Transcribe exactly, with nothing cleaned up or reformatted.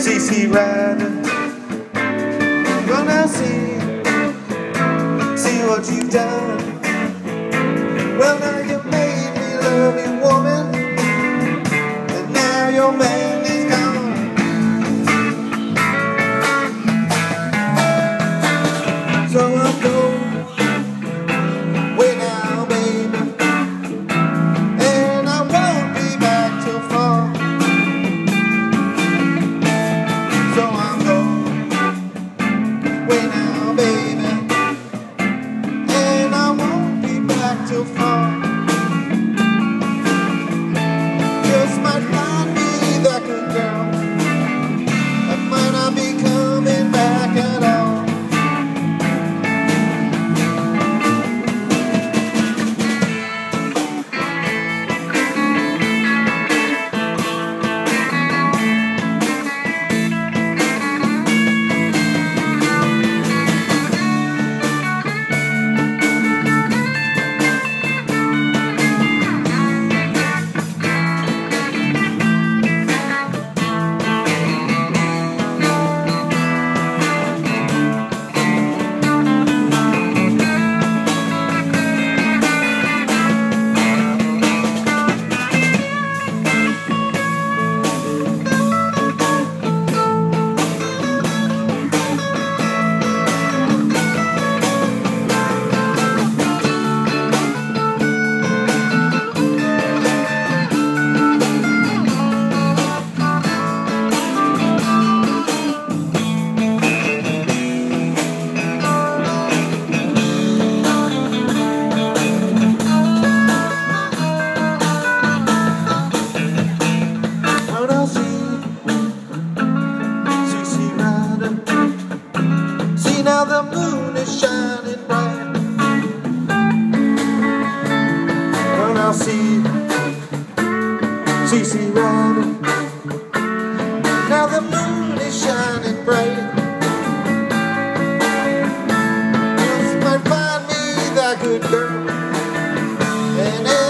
C C riding. Well, now see, see what you've done. Well, now you made me love you, woman, and now your man is gone. So I'm going way now, baby, and I won't be back till fall. So I'm going way now, baby, and I won't be back till fall. Just might find me that good girl that might not be coming back at all. Now the moon is shining bright. Well, now see, see, see, riding. Now the moon is shining bright. Just might find me that good girl, and